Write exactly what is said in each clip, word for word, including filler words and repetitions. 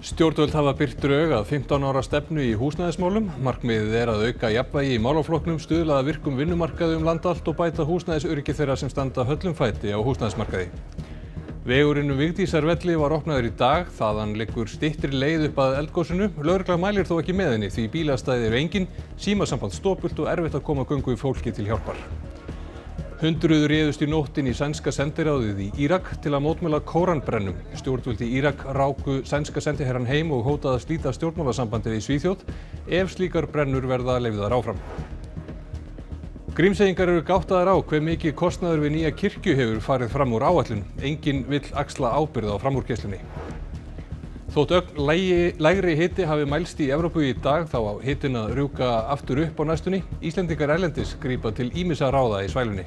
Stjórnvöld hafa birt drög að fimmtán ára stefnu í húsnæðismálum. Markmiðið er að auka jafnvægi í málaflokknum, stuðla að virkum vinnumarkaði um land allt og bæta húsnæðisöryggi þeirra sem standa höllum fæti á húsnæðismarkaði. Vegurinn um Vigdísarvelli var opnaður í dag, þaðan liggur styttri leið upp að eldgosinu. Lögregla mælir þó ekki með henni því bílastæði eru engin, símasamband stopult og erfitt að koma göngu fólki til hjálpar. Hundruð réðust í nótt inn í sænska sendiráðið í Írak til að mótmæla Kóranbrennum. Stjórnvöld í Írak ráku sænska sendiherrann heim og hótaði að slíta stjórnmálasambandi við Svíþjóð ef slíkar brennur verða leyfðar áfram. Grímseyingar eru gáttaðir á hve mikið kostnaður við nýja kirkju hefur farið fram úr áætlun. Enginn vill axla ábyrgð á framúrkeyrslunni. Þótt ögn lægi, lægri hiti hafi mælst í Evrópu í dag þá á hitinn að rjúka aftur upp á næstunni. Íslendingar erlendis grípa til ýmissa ráða í svælunni.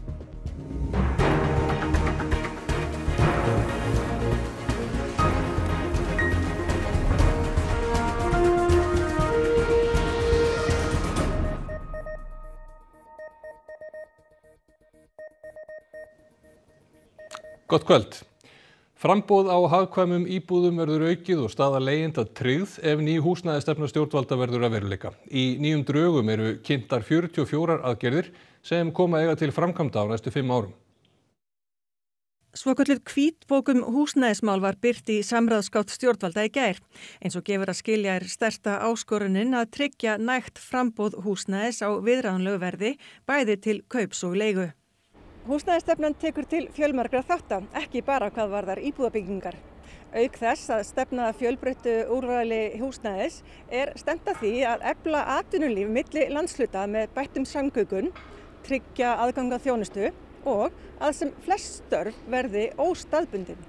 Gott kvöld. Framboð á hagkvæmum íbúðum verður aukið og staða leigjenda tryggð ef ný húsnæðisstefna stjórnvalda verður að veruleika. Í nýjum drögum eru kynntar fjörutíu og fjórar aðgerðir sem koma eiga til framkvæmda á næstu fimm árum. Svokölluð hvítbók um húsnæðismál var birt í samráðsgátt stjórnvalda í gær. Eins og gefur að skilja er stærsta áskorunin að tryggja nægt framboð húsnæðis á viðráðanlegu verði, bæði til kaups og leigu. Húsnæðisstefnan tekur til fjölmargra þátta, ekki bara hvað varðar íbúðabyggingar. Auk þess að stefna fjölbreyttu úrvali húsnæðis er stefnt að því að efla atvinnulíf milli landshluta með bættum samgöngum, tryggja aðgang að þjónustu og að sem flest störf verði óstaðbundin.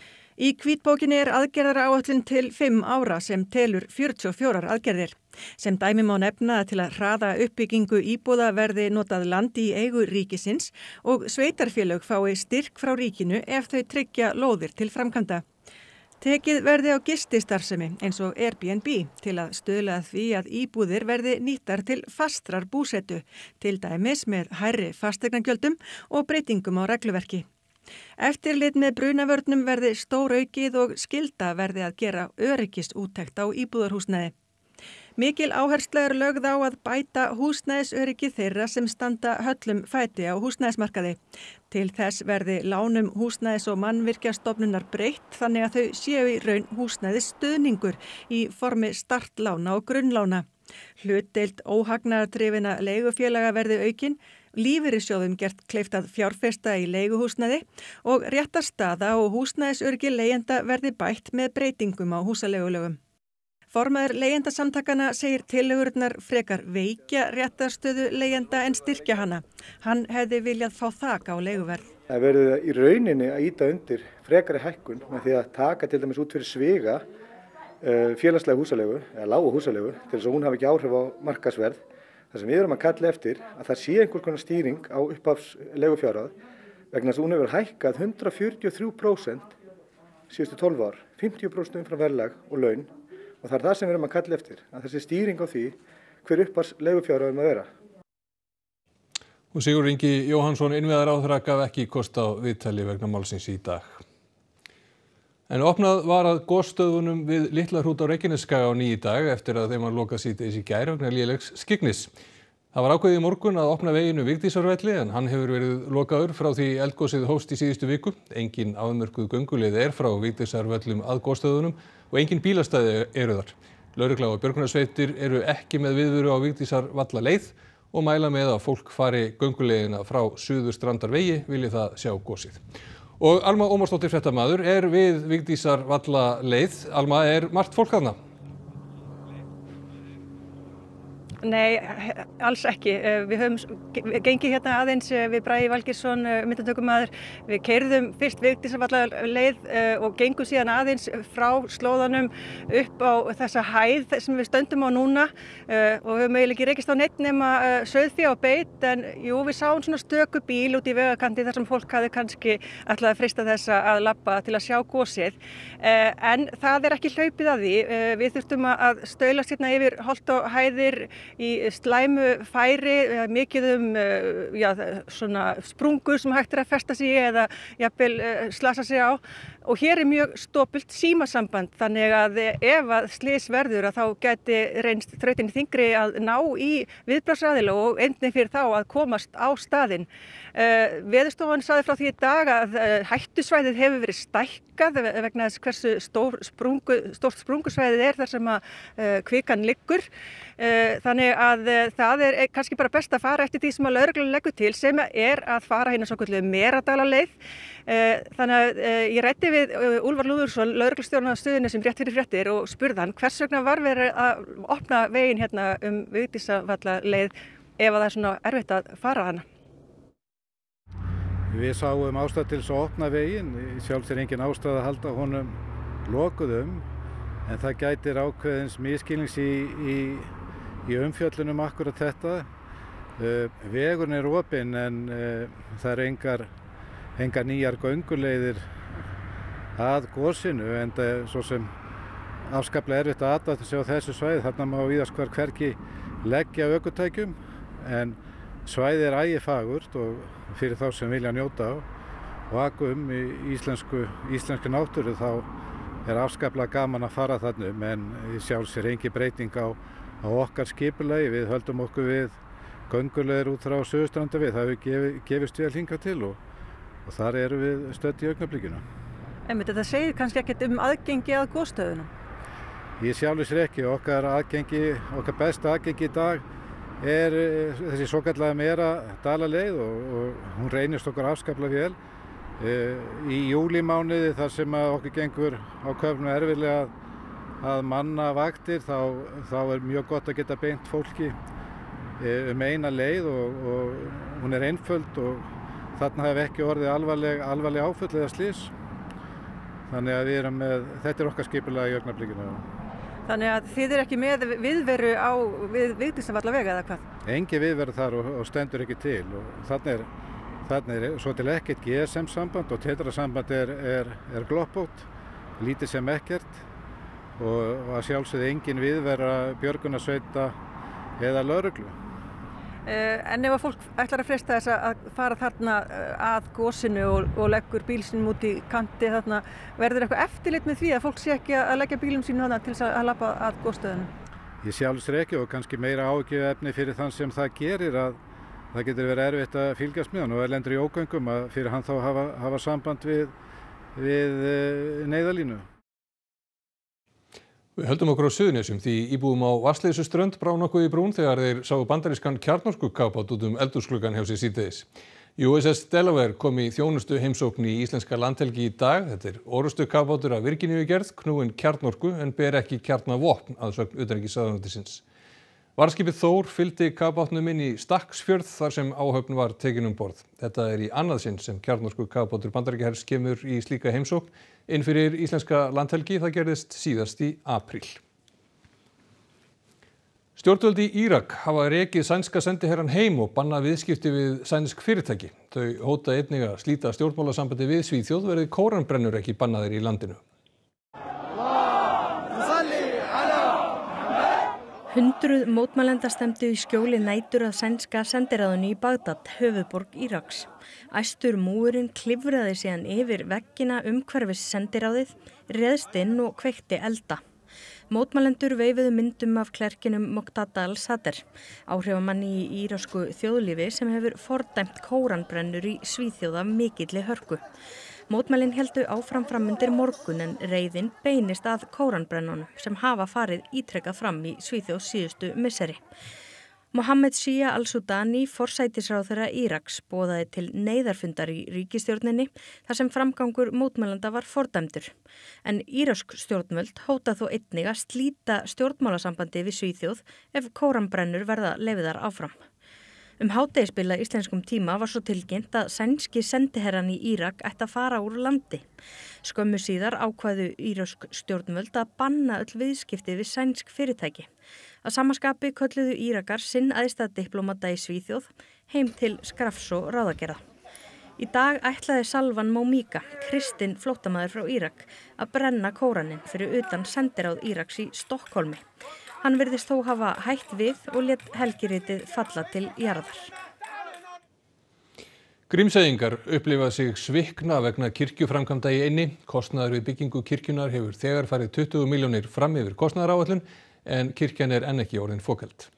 Í hvítbókinni er aðgerðaráætlun til fimm ára sem telur fjörutíu og fjórar aðgerðir. Sem dæmi má nefna að til að hraða uppbyggingu íbúða verði notað land í eigu ríkisins og sveitarfélög fái styrk frá ríkinu ef þau tryggja lóðir til framkvæmda. Tekið verði á gististarfsemi eins og Airbnb til að stuðla að því að íbúðir verði nýttar til fastrar búsetu, til dæmis með hærri fasteignagjöldum og breytingum á regluverki. Eftirlit með brunavörnum verði stóraukið og skylda verði að gera öryggisúttekt á íbúðarhúsnæði. Mikil áhersla er lögð á að bæta húsnæðisöryggi þeirra sem standa höllum fæti á húsnæðismarkaði. Til þess verði lánum húsnæðis- og mannvirkjastofnunar breytt þannig að þau séu í raun húsnæðisstuðningur í formi startlána og grunnlána. Hlutdeild óhagnaðardrifinna leigufélaga verði aukin, lífeyrissjóðum gert kleift að fjárfesta í leiguhúsnæði og réttarstaða og húsnæðisöryggi leigjenda verði bætt með breytingum á húsaleigulögum. Formaður leigjendasamtakana segir tillögurnar frekar veikja réttarstöðu leigjenda en styrkja hana. Hann hefði viljað fá þak á leiguverð. Það verður í rauninni að ýta undir frekari hækkun með því að taka til dæmis út fyrir sviga uh, félagslega húsaleigu eða lágu húsaleigu til þess að hún hafi ekki áhrif á markaðsverð. Það sem við erum að kalla eftir að það sé einhvers konar stýring á upphafsleigufjárhæð vegna þess að hún hefur hækkað hundrað fjörutíu og þrjú prósent síðustu tólf ár, fimmtíu prósent umfram verðlag og laun. Og það er það sem við erum að kalla eftir, að þessi stýring á því hver uppars leigufjárhæðum að vera. Og Sigurður Ingi Jóhannsson, innviðaráðherra, gaf ekki kost á viðtali vegna málsins í dag. En opnað var að gosstöðvunum við Litla-Hrút á Reykjanesskaga á ný í dag eftir að þeim var lokað síðdegis í gær vegna lélegs skyggnis. Það var ákveðið í morgun að opna veginn um Vigdísarvelli en hann hefur verið lokaður frá því eldgosið hófst í síðustu viku. Engin afmörkuð gönguleið er frá Vigdísarvöllum að gosstöðvunum og engin bílastæði eru þar. Lögregla og björgunarsveitir eru ekki með viðveru á Vigdísarvalla leið og mæla með að fólk fari gönguleiðina frá Suðurstrandarvegi vilji það sjá gosið. Og Alma Ómarsdóttir fréttamaður er við Vigdísarvalla leið. Alma, er margt fólk þarna? Nei, alls ekki. Við höfum gengið hérna aðeins við Bragi Valgeirsson, myndatökumaður. Við keyrðum fyrst Vigdísarvalla leið og gengum síðan aðeins frá slóðanum upp á þessa hæð sem við stöndum á núna og við höfum eiginlega ekki rekist á neitt nema sauðfé og beit en jú, við sáum svona stöku bíl út í vegakanti þar sem fólk hafði kannski ætlað að freista þess að labba til að sjá gosið. En það er ekki hlaupið að því. Við þurftum að staulast hérna yfir holt og hæðir í slæmu færi, mikið um já, svona sprungur sem hægt er að festa sig í eða jafnvel slasa sig á. Og hér er mjög stopult símasamband, þannig að ef að slys verður að þá gæti reynst þrautin þyngri að ná í viðbragðsaðila og einnig fyrir þá að komast á staðinn. Uh, Veðurstofan sagði frá því í dag að uh, hættusvæðið hefur verið stækkað vegna þess hversu stór sprungu, stórt sprungusvæðið er þar sem að uh, kvikan liggur. Uh, þannig að uh, það er kannski bara best að fara eftir því sem að lögreglan leggur til, sem er að fara hérna svokölluðu Meradalaleið. Uh, þannig að uh, ég ræddi við uh, Úlfar Lúðursson, lögreglustjórann á stöðinni sem rétt fyrir fréttir og spurði hann hvers vegna var verið að opna veginn hérna um Vigdísarvallaleið ef að það er svona erfitt að fara hana. Við sáum ástæðu til þess að opna veginn, sjálfs er engin ástæða að halda honum lokuðum, en það gætir ákveðins misskilnings í, í, í umfjöllunum akkurat þetta. Uh, vegurinn er opinn en uh, það er engar, engar nýjar gönguleiðir að gosinu, en það er svo sem afskaplega erfitt að aðdátta sig á þessu svæði. Þarna má víðast hvar hvergi leggja ökutækjum, en svæðið er ægifagurt og fyrir þá sem vilja njóta á og aka um í íslensku, íslensku náttúru þá er afskaplega gaman að fara þarna, en sjálfs er engin breyting á, á okkar skipulagi. Við höldum okkur við gönguleiðir út frá Suðurstranda við, það hefur gefið, gefist vel hingað til og, og þar eru við stödd í augnablikinu. Einmitt, þetta segir kannski ekkert um aðgengi að gosstöðunum? Ég sjálfur sér ekki, okkar aðgengi, okkar besta aðgengi í dag er þessi svokallaða Meradalaleið og, og hún reynist okkur afskaplega vel. Í júlímánuði þar sem að okkur gengur á köfnum erfiðlega að, að manna vaktir þá, þá er mjög gott að geta beint fólki um eina leið og, og hún er einföld og þarna hefur ekki orðið alvarleg, alvarleg áföll eða slys. Þannig að við erum með, þetta er okkar skipulag í augnablikinu. Þannig að þið er ekki með viðveru á við Vigdísarvallaveg eða hvað? Engi viðveru þar og, og stendur ekki til og þarna er, þarna er svo til ekkert G S M-samband og tetrasamband er, er, er gloppótt, lítið sem ekkert og, og að sjálfsögðu engin viðvera björgunarsveita eða lögreglu. Uh, en ef að fólk ætlar að freista þess að fara þarna að gosinu og, og leggur bíl sínum út í kanti þarna, verður eitthvað eftirlit með því að fólk sé ekki að leggja bílum sínum þarna til þess að labba að gosstöðunum? Ég sjálfs er ekki og kannski meira áhyggjuefni fyrir þann sem það gerir að það getur verið erfitt að fylgjast með hann og að lendur í ógöngum að fyrir hann þá hafa, hafa samband við, við neyðarlínu. Við höldum okkur á Suðurnesjum því íbúum á Vatnsleysuströnd brá nokkuð í brún þegar þeir sáu bandarískan kjarnorkukafbát út um eldhúsgluggann hjá sér síðdegis. U S S Delaware kom í þjónustu heimsókn í íslenska landhelgi í dag. Þetta er orrustukafbátur af Virginíugerð, knúinn kjarnorku en ber ekki kjarnavopn að sögn utanríkisráðuneytisins. Varðskipið Þór fylgdi kafbátnum inn í Stakksfjörð þar sem áhöfn var tekin um borð. Þetta er í annað sinn sem kjarnorkukafbátur Bandaríkjahers kemur í slíka heimsókn inn fyrir íslenska landhelgi. Það gerðist síðast í apríl. Stjórnvöld í Írak hafa rekið sænska sendiherrann heim og bannað viðskipti við sænsk fyrirtæki. Þau hóta einnig að slíta stjórnmálasambandi við Svíþjóð verði kóranbrennur ekki bannaðir í landinu. Hundruð mótmælenda stemdu í skjóli nætur að sænska sendiráðinu í Bagdad, höfuðborg Íraks. Æstur múrinn klifraði síðan yfir veggina umhverfis sendiráðið, réðst inn og kveikti elda. Mótmælendur veifuðu myndum af klerkinum Muqtada al-Sadr, áhrifamanni í írasku þjóðlífi sem hefur fordæmt kóranbrennur í Svíþjóð af mikilli hörku. Mótmælin héldu áfram fram undir morgun en reiðin beinist að kóranbrennunum sem hafa farið ítrekkað fram í Svíþjóð síðustu misseri. Mohammed Shia al-Sudani, forsætisráðherra Íraks, boðaði til neyðarfundar í ríkisstjórninni þar sem framgangur mótmælenda var fordæmdur. En írask stjórnvöld hóta þó einnig að slíta stjórnmálasambandi við Svíþjóð ef kóranbrennur verða leyfðar áfram. Um hádegisbil að íslenskum tíma var svo tilkynnt að sænski sendiherrann í Írak ætti að fara úr landi. Skömmu síðar ákvæðu írösk stjórnvöld að banna öll viðskipti við sænsk fyrirtæki. Að sama skapi kölluðu Írakar sinn æðsta diplómata í Svíþjóð heim til skrafs og ráðagerða. Í dag ætlaði Salvan Momika, kristinn flóttamaður frá Írak, að brenna kóraninn fyrir utan sendiráð Íraks í Stokkhólmi. Hann virðist þó hafa hætt við og lét helgiritið falla til jarðar. Grímseyingar upplifa sig svikna vegna kirkjuframkvæmda í eynni. Kostnaður við byggingu kirkjunar hefur þegar farið tuttugu milljónir fram yfir kostnaðaráætlun en kirkjan er enn ekki orðin fokheld.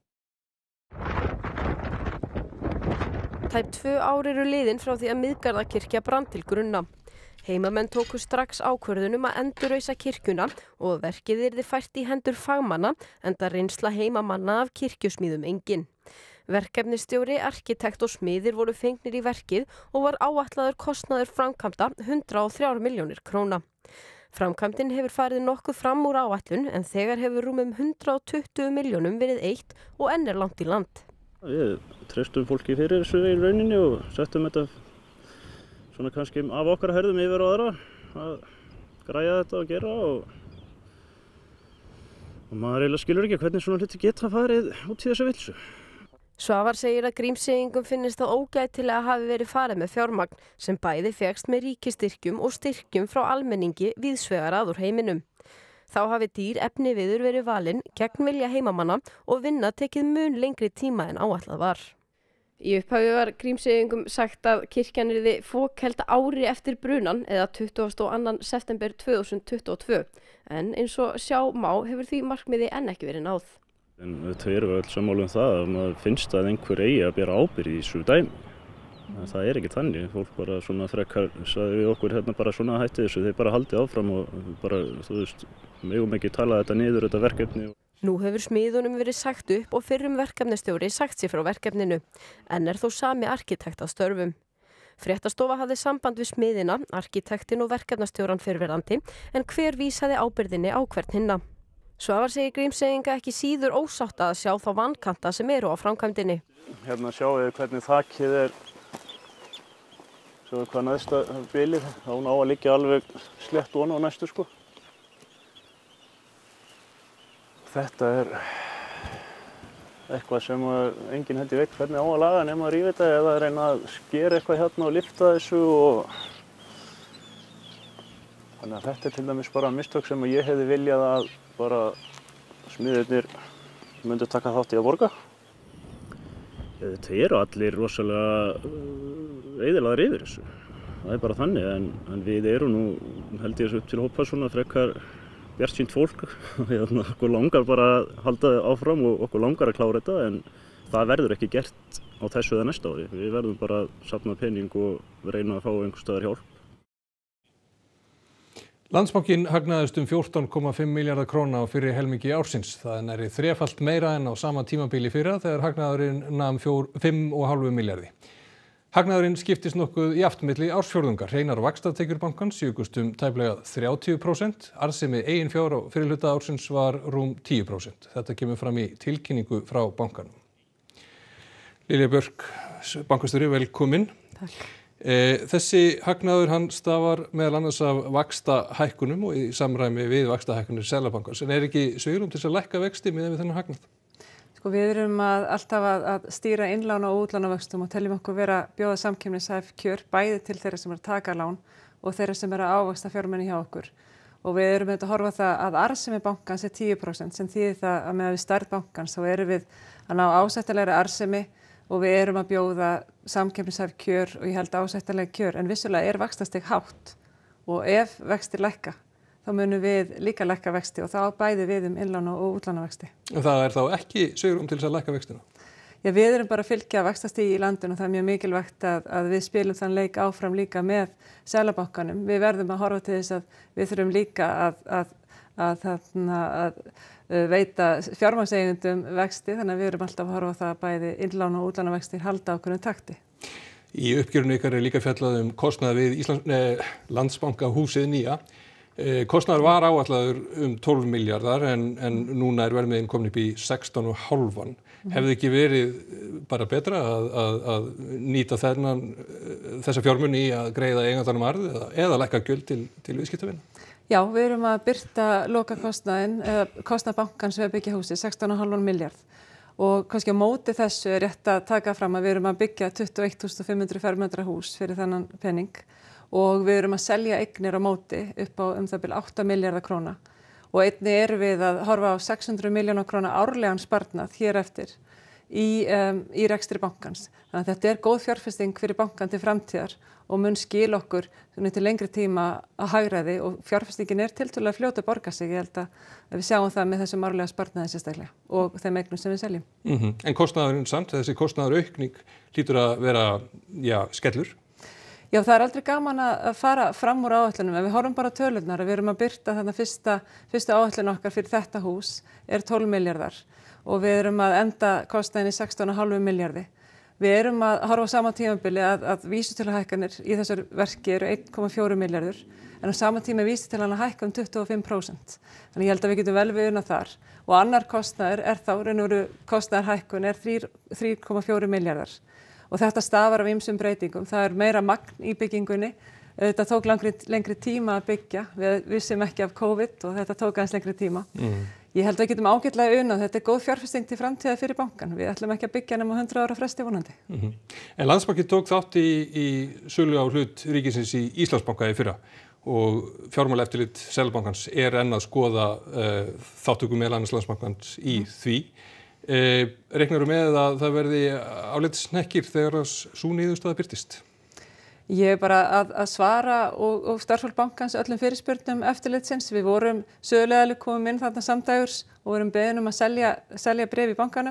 Tæp tvö ár eru liðin frá því að Miðgarðakirkja brann til grunna. Heimamenn tóku strax ákvörðun um að endurreisa kirkjuna og verkið yrði fært í hendur fagmanna enda reynsla heimamanna af kirkjusmíðum engin. Verkefnisstjóri, arkitekt og smiðir voru fengnir í verkið og var áætlaður kostnaður framkvæmda hundrað og þrjár milljónir króna. Framkvæmdin hefur farið nokkuð fram úr áætlun en þegar hefur rúmum hundrað og tuttugu milljónum verið eytt og enn er langt í land. Við treystum fólki fyrir þessu í rauninni og settum þetta svona kannski af okkar herðum yfir á aðra að græja þetta og gera og, og maður eiginlega skilur ekki hvernig svona hluti geta farið út í þessu vilsu. Svavar segir að Grímseyingum finnist það ógætilega hafi verið farið með fjármagn sem bæði fékkst með ríkistyrkjum og styrkjum frá almenningi víðsvegar að úr heiminum. Þá hafi dýr efni viður verið valin gegn vilja heimamanna og vinna tekið mun lengri tíma en áætlað var. Í upphafi var Grímseyingum sagt að kirkjan yrði fokheld ári eftir brunan eða tuttugasta og annan september tvö þúsund tuttugu og tvö en eins og sjá má hefur því markmiði enn ekki verið náð. En þetta erum við öll sammála um það að maður finnst að einhver eigi að bera ábyrgð í þessu dæmi. Það er ekki þannig. Fólk bara svona frekar sagði við okkur hérna bara svona hætti þessu. Þeir bara haldið áfram og bara, þú veist, megum ekki tala þetta niður, þetta verkefni. Nú hefur smiðunum verið sagt upp og fyrrum verkefnastjóri sagt sér frá verkefninu. En er þó sami arkitekt að störfum. Fréttastofa hafði samband við smiðina, arkitektin og verkefnastjóran fyrrverandi, en hver vísaði ábyrgðinni á hvern hinna. Svavar segir Grímseyinga ekki síður ósátta að sjá þá vankanta sem eru á framkvæmdinni. Hérna sjáum við hvernig þakið er, sjáum við hvað næsta bilið, þá hún á að liggja alveg slétt ofan á næstu sko. Þetta er eitthvað sem enginn held ég veit hvernig á að laga nema að rífa þetta eða reyna að skera eitthvað hérna og lyfta þessu og þannig að þetta er til dæmis bara mistök sem ég hefði viljað að bara smiðirnir myndu taka þátt í að borga. Þetta eru allir rosalega eyðilagðir yfir þessu. Það er bara þannig en, en við erum nú held ég upp til hópa svona frekar bjartsýnt fólk. Okkur langar bara að halda áfram og okkur langar að klára þetta en það verður ekki gert á þessu eða næsta ári. Við verðum bara að safna pening og reyna að fá einhvers staðar hjálp. Landsbankinn hagnaðist um fjórtán komma fimm milljarða króna á fyrri helmingi ársins. Það er nærri þrefalt meira en á sama tímabili fyrra þegar hagnaðurinn nam fimm og hálfum milljarði. Hagnaðurinn skiptist nokkuð jafnt milli ársfjórðunga. Hreinar vaxtatekjur bankans jukust um tæplega þrjátíu prósent. Arðsemi eigin fjár á fyrri hluta ársins var rúm tíu prósent. Þetta kemur fram í tilkynningu frá bankanum. Lilja Björk, bankastjóri, velkomin. Takk. E, þessi hagnaður hann stafar meðal annars af vaxtahækkunum og í samræmi við vaxtahækkunir Seðlabankans. En er ekki svigrúm til þess að lækka vexti miðað við þennan hagnað? Sko við erum að, alltaf að, að stýra innlána og útlánavöxtum og teljum okkur vera bjóða samkeppnishæf kjör bæði til þeirra sem er að taka lán og þeirra sem er að ávaxta fjármuni hjá okkur. Og við erum að horfa það að arðsemi bankans er tíu prósent sem þýðir það að með við stærð bankans þá erum við að ná ásættanlegri arðsemi og við erum að bjóða samkeppnishæf kjör og ég held ásættanleg kjör en vissulega er vaxtastig hátt og ef vextir lækka þá munum við líka lækka vexti og þá bæði við um innlána og útlánavexti. Og það er þá ekki svigrúm til þess að lækka vextina? Já, við erum bara að fylgja vaxtastigi í landinu og það er mjög mikilvægt að, að við spilum þann leik áfram líka með Seðlabankanum. Við verðum að horfa til þess að við þurfum líka að, að, að, að, að veita fjármagnseigendum vexti þannig að við erum alltaf að horfa á það að bæði innlána og útlánavextir halda ákveðnum takti. Í uppgjörinu ykkar er líka fjallað um kostnað við Íslands, eh, Landsbanka húsið nýja. Eh, kostnaður var áætlaður um tólf milljarðar en, en núna er verðmiðinn komin upp í sextán og hálfan. Mm. Hefði ekki verið bara betra að, að, að nýta þennan, þessa fjármuni í að greiða eigandanum arð eða, eða lækka gjöld til, til viðskiptavina? Já, við erum að birta lokakostnaðinn, eða kostnað bankans við að byggja húsið, sextán og hálfan milljarð. Og kannski á móti þessu er rétt að taka fram að við erum að byggja tuttugu og eitt þúsund fimm hundruð fermetra hús fyrir þennan pening og við erum að selja eignir á móti upp á um það bil átta milljarða króna. og einnig erum við að horfa á sex hundruð milljóna króna árlegan sparnað hér eftir í, um, í rekstri bankans. Þannig að þetta er góð fjárfesting fyrir bankan til framtíðar og mun skil okkur til lengri tíma að hagræði og fjárfestingin er tiltölulega fljót að borga sig. Ég held að við sjáum það með þessum árlega sparnaði sérstaklega og þeim eignum sem við seljum. Mm-hmm. En kostnaðurinn samt, þessi kostnaðaraukning hlýtur að vera, já, skellur? Já, það er aldrei gaman að fara fram úr áætlunum. Ef við horfum bara á tölurnar, við erum að birta þarna fyrsta, fyrsta áætlun okkar fyrir þetta hús er tólf milljarðar og við erum að enda kostnaðinni sextán komma fimm milljarði. Við erum að horfa á sama tímabili að, að vísitöluhækkanir í þessar verki eru einn komma fjórir milljarður en á sama tíma vísitalan að hækka um tuttugu og fimm prósent. Þannig ég held að við getum vel við unna þar. Og annar kostnaður er þá, raun og veru kostnaðarhækkun er þrjú komma fjórir milljarðar. Og þetta stafar af ýmsum breytingum. Það er meira magn í byggingunni. Þetta tók lengri, lengri tíma að byggja. Við vissum ekki af COVID og þetta tók aðeins lengri tíma. Mm. Ég held að við getum ágætlega unnað. Þetta er góð fjárfesting til framtíðar fyrir bankan. Við ætlum ekki að byggja nema hundrað ára fresti vonandi. Mm-hmm. En Landsbankinn tók þátt í, í sölu á hlut ríkisins í Íslandsbanka í fyrra og fjármálaeftirlit Seðlabankans er enn að skoða uh, þáttöku meðal annars Landsbankans í mm. því. Eh, reiknaru með að það verði álitssnekkir þegar sú niðurstaða birtist? Ég er bara að, að svara og, og starfsfólk bankans öllum fyrirspurnum eftirlitsins. Við vorum sögulega komum inn þarna samdægurs og vorum beðin um að selja, selja bréf í bankanum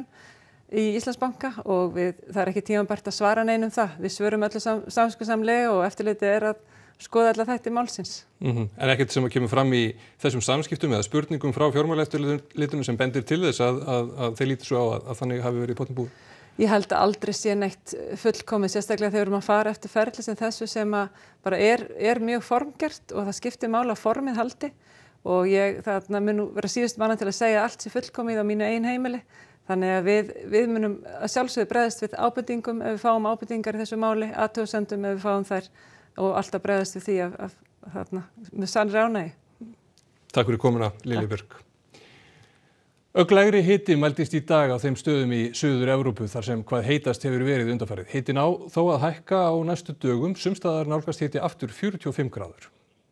í Íslandsbanka og við, það er ekki tímabært að svara neinum það. Við svörum öllu sam, samskusamlega og eftirlitið er að skoða alla þætti málsins. Mm-hmm. En ekkert sem kemur fram í þessum samskiptum eða spurningum frá fjármálaeftirlitinu sem bendir til þess að, að, að þeir líti svo á að, að þannig hafi verið í pottum búið? Ég held að aldrei sé neitt fullkomið, sérstaklega þegar við erum að fara eftir ferli sem þessu sem að bara er, er mjög formgert og það skiptir máli að formið haldi og ég, það mun vera síðust manna til að segja að allt sé fullkomið á mínu eigin heimili. Þannig að við, við munum að sjálfsögðu bregðast við ábendingum ef við fáum ábendingar í þessu máli, athugasemdum ef við fáum þær og alltaf bregðast við því að, að, að, að með sannri ánægju. Takk fyrir komuna, Lilja Björk. Öglægri hiti mældist í dag á þeim stöðum í Suður-Evrópu þar sem hvað heitast hefur verið undanfarið. Hitinn á þó að hækka á næstu dögum, sums staðar nálgast hiti aftur fjörutíu og fimm gráður.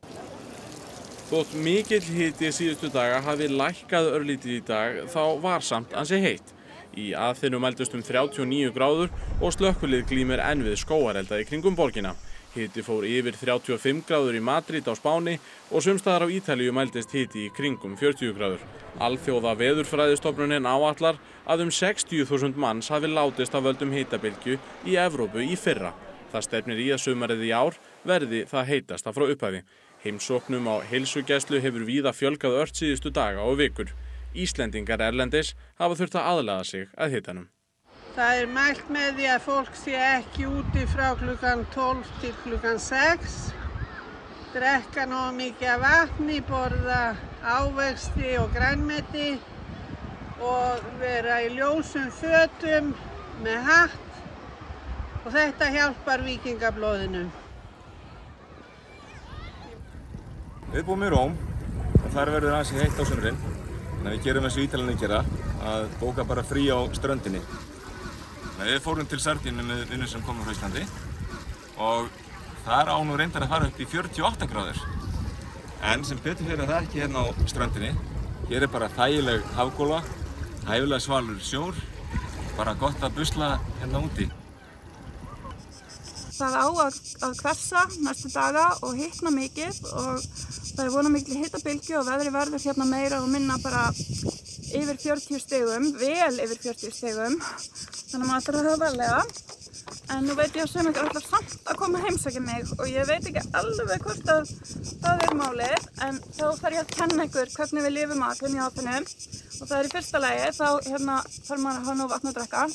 Þótt mikill hiti síðustu daga hafi lækkað örlítið í dag, þá var samt ansi heitt. Í Aþenu mældust um þrjátíu og níu gráður og slökkvilið glímir enn við skógarelda í kringum borgina. Hiti fór yfir þrjátíu og fimm gráður í Madrid á Spáni og sums staðar á Ítalíu mældist hiti í kringum fjörutíu gráður. Alþjóða veðurfræðistofnunin áætlar að um sextíu þúsund manns hafi látist af völdum hitabylgju í Evrópu í fyrra. Það stefnir í að sumarið í ár verði það heitasta frá upphafi. Heimsóknum á heilsugæslu hefur víða fjölgað ört síðustu daga og vikur. Íslendingar erlendis hafa þurft að aðlaga sig að hitanum. Það er mælt með því að fólk sé ekki úti frá klukkan tólf til klukkan sex, drekka nógu mikið af vatni, borða ávexti og grænmeti og vera í ljósum fötum með hatt og þetta hjálpar víkingablóðinu. Við búum í Róm og þar verður ansi heitt á sumrin, þannig að við gerum eins og Ítalíu gera, að bóka bara frí á ströndinni. Við fórum til Sardínu með vinnur sem komum frá Íslandi og þar á nú reyndar að fara upp í fjörutíu og átta gráður. En sem betur fyrir það ekki hérna á ströndinni. Hér er bara þægileg hafgóla, hæfilega svalur sjór, bara gott að busla hérna úti. Það á að, að hvessa næstu daga og hitna mikið og það er vona mikil hitabylgju og veðri verður hérna meira og minna bara yfir fjörutíu stigum, vel yfir fjörutíu stigum, þannig að maður þarf að hafa varlega. En nú veit ég að sem ekki allar samt að koma að heimsækja mig og ég veit ekki alveg hvort að það er málið, en þá þarf ég að kenna ykkur hvernig við lifum að hérna í Aþenu og það er í fyrsta lagi, þá hérna þarf maður að hafa nóg vatn að drekka.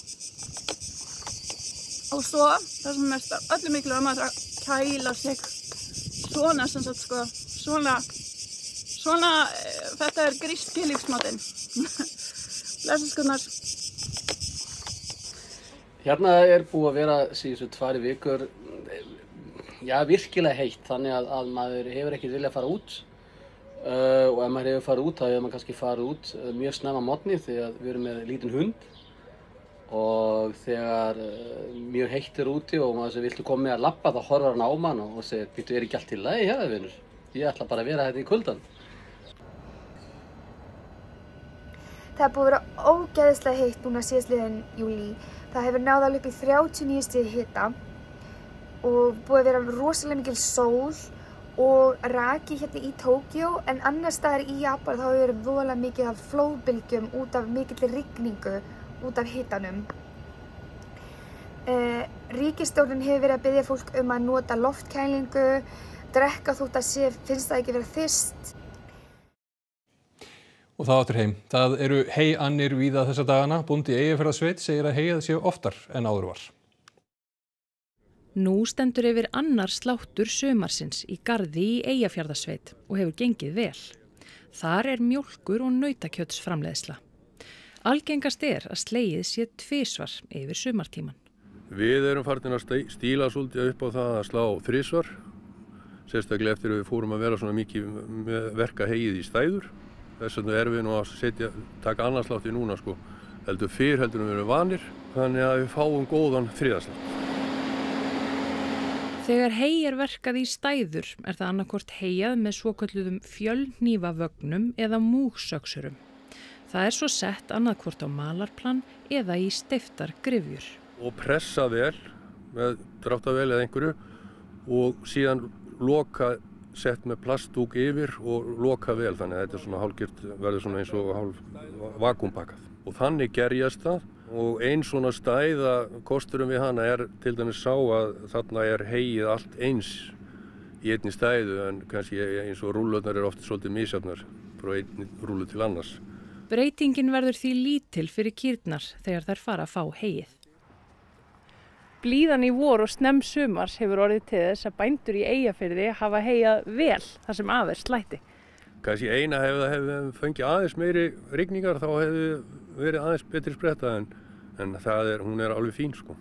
Og svo, það sem mest er öllu mikilvægt að maður að kæla sig svona sem sagt sko, svona, svona, þetta er gríski lífsmátinn. Blessaskunnar. Hérna er búið að vera síðustu tvær vikur, já virkilega heitt, þannig að, að maður hefur ekkert viljað fara út uh, og ef maður hefur farið út þá hefur maður kannski farið út uh, mjög snemma á morgni þegar við erum með lítinn hund. Og þegar uh, mjög heitt er úti og maður sem viltu koma með að labba þá horfar hann á mann og segir, býttu, er ekki allt í lagi hérna, vinur? Ég ætla bara að vera hérna í kuldan. Það er búið að vera ógeðslega heitt núna síðastliðinn júlí. Það hefur náð alveg upp í þrjátíu og níu stiga hita og búið að vera rosalega mikil sól og raki hérna í Tókíó, en annars staðar í Japan þá hefur verið voðalega mikið af flóðbylgjum út af mikilli rigningu út af hitanum. Eh, ríkisstjórnin hefur verið að biðja fólk um að nota loftkælingu, drekka þótt að sé finnst það ekki vera þyrst. Og það áttur heim. Það eru heyannir víða þessa dagana. Bóndi í Eyjafjarðarsveit segir að heyjað sé oftar en áður var. Nú stendur yfir annar sláttur sumarsins í garði í Eyjafjarðarsveit og hefur gengið vel. Þar er mjólkur og nautakjötsframleiðsla. Algengast er að slegið sé tvisvar yfir sumartíman. Við erum farin að stíla svolítið upp á það að slá þrisvar. Sérstaklega eftir að við fórum að vera svona mikið með verka heyið í stæður. Þess vegna erum við nú að setja, taka annarslátti núna sko, heldur fyrr heldur við erum vanir, þannig að við fáum góðan þriðaslátt. Þegar hey er verkað í stæður er það annarkvort heyjað með svokölluðum fjölhnífavögnum eða múgsöksurum. Það er svo sett annarkvort á malarplan eða í steyptar gryfjur. Og pressa vel, með dráttavél eða einhverju, og síðan loka sett með plastdúk yfir og loka vel, þannig að þetta er svona hálfgert, verður svona eins og hálf vakúmpakkað. Og þannig gerjast það, og ein svona stæða kosturum við hana er til dæmis sá að þarna er heyið allt eins í einni stæðu, en kannski eins og rúllurnar er oft svolítið misjafnar frá einni rúllu til annars. Breytingin verður því lítil fyrir kýrnar þegar þær fara að fá heyið. Blíðan í vor og snemm sumars hefur orðið til þess að bændur í Eyjafirði hafa heyjað vel þar sem af er slætti. Kannski eina hefði það hefði fengið aðeins meiri rigningar, þá hefði verið aðeins betri spretta, en, en það er, hún er alveg fín sko.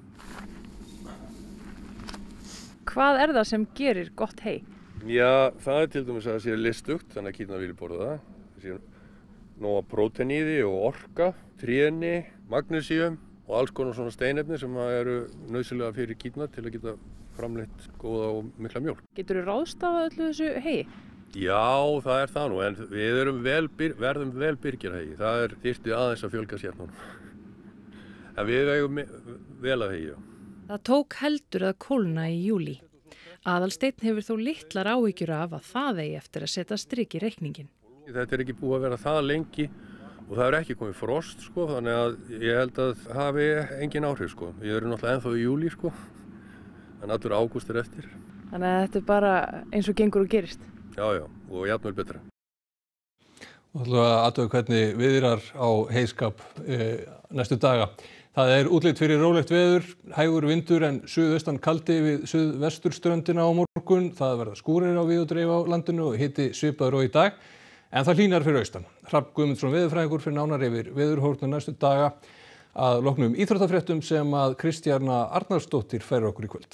Hvað er það sem gerir gott hey? Já, það er til dæmis að það sé listugt, þannig að kýrnar vilja borða það. Það sé nóga prótein í því og orka, tréni, magnesíum og alls konar svona steinefni sem eru nauðsynlega fyrir kýrnar til að geta framleitt góða og mikla mjólk. Getur þú ráðstafað öllu þessu heyi? Já, það er það nú, en við erum vel, verðum vel byrgjarheyi. Það er þyrfti aðeins að fjölga sérnum. En við eigum vel að heyi. Það tók heldur að kólna í júlí. Aðalsteinn hefur þó litlar áhyggjur af að það eigi eftir að setja strik í reikningin. Þetta er ekki búið að vera það lengi. Og það er ekki komið frost, sko, þannig að ég held að það hafi engin áhrif, sko. Við erum náttúrulega ennþá í júlí, sko, en allur ágúst er eftir. Þannig að þetta er bara eins og gengur og gerist? Já, já, og jafnvel betra. Og þú ætlum að aðtöðu hvernig viðrar á heyskap e, næstu daga. Það er útlit fyrir rólegt veður, hægur vindur en suðaustan kaldi við suðvesturströndina á morgun. Það verða skúrir á víð og dreif á landinu og hiti svipaður og í dag. En það hlýnar fyrir austan. Hrafn Guðmundsson veðurfræðingur fyrir nánar yfir veðurhorfuna næstu daga að loknum íþróttafréttum sem að Kristjana Arnarsdóttir færir okkur í kvöld.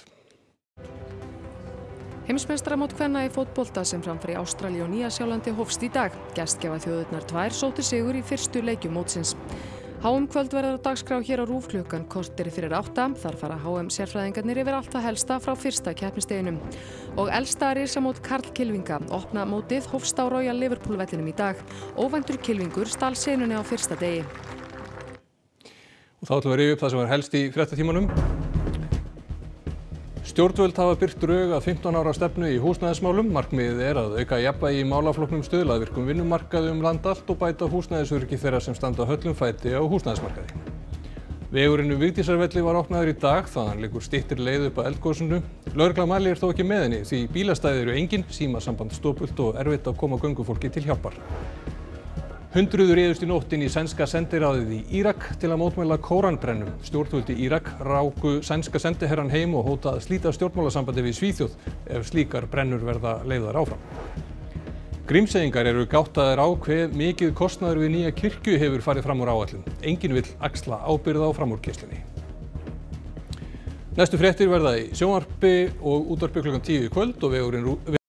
Heimsmeistaramót kvenna í fótbolta sem framfæri Ástralíu og Nýja-Sjálandi hófst í dag. Gestgjafa þjóðirnar tvær sóttu sigur í fyrstu leikjum mótsins. H M kvöld verður á dagskrá hér á RÚV klukkan korteri fyrir átta. Þar fara H M sérfræðingarnir yfir allt það helsta frá fyrsta keppnisdeginum. Og elsta risamót karlkylfinga, opna mótið hófst á Royal Liverpool vellinum í dag. Óvæntur kylfingur stal senunni á fyrsta degi. Og þá ætlum við að rifja upp það sem var helst í fréttatímanum. Stjórnvöld hafa birt drög að fimmtán ára stefnu í húsnæðismálum. Markmiðið er að auka jafnvægi í málaflokknum, stuðla að virkum vinnumarkaði um land allt og bæta húsnæðisöryggi þeirra sem standa höllum fæti á húsnæðismarkaði. Vegurinn um Vigdísarvelli var opnaður í dag, þaðan liggur styttri leið upp að eldgosinu. Lögregla mælir þó ekki með henni því bílastæði eru engin, símasamband stopult og erfitt að koma göngufólki til hjálpar. Hundruður réðust í nótt inn í sænska sendiráðið í Írak til að mótmæla Kóranbrennum. Stjórnvöld í Írak ráku sænska sendiherrann heim og hóta að slíta stjórnmálasambandi við Svíþjóð ef slíkar brennur verða leyfðar áfram. Grímseyingar eru gáttaðir á hve mikið kostnaður við nýja kirkju hefur farið fram úr áætlun. Enginn vill axla ábyrgð á framúrkeyrslunni. Næstu fréttir verða í sjónvarpi og útvarpi klukkan tíu í kvöld og vegurinn